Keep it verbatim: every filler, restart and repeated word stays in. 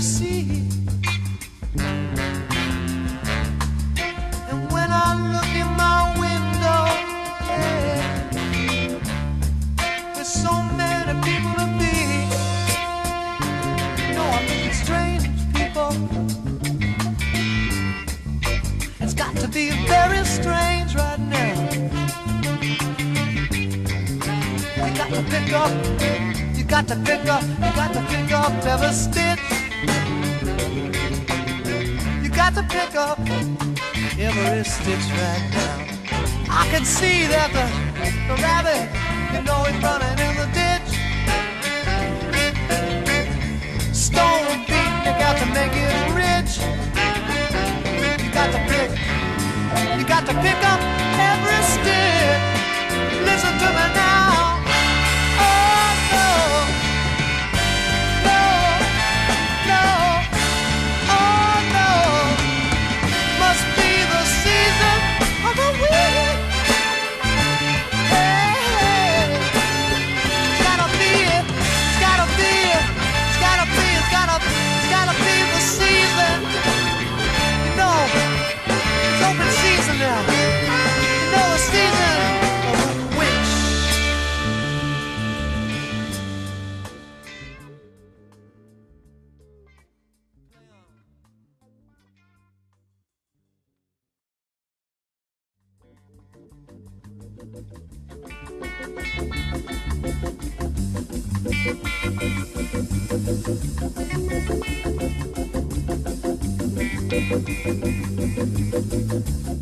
to see. And when I look in my window, yeah, there's so many people to be. You know I'm looking strange, people. It's got to be very strange right now. You got to pick up, you got to pick up, you got to pick up every stitch. You got to pick up every stitch right now. I can see that the, the rabbit, you know he's running in the ditch. Stone beat, you got to make it rich. You got to pick, you got to pick up every stitch. Listen to me now. Thank you.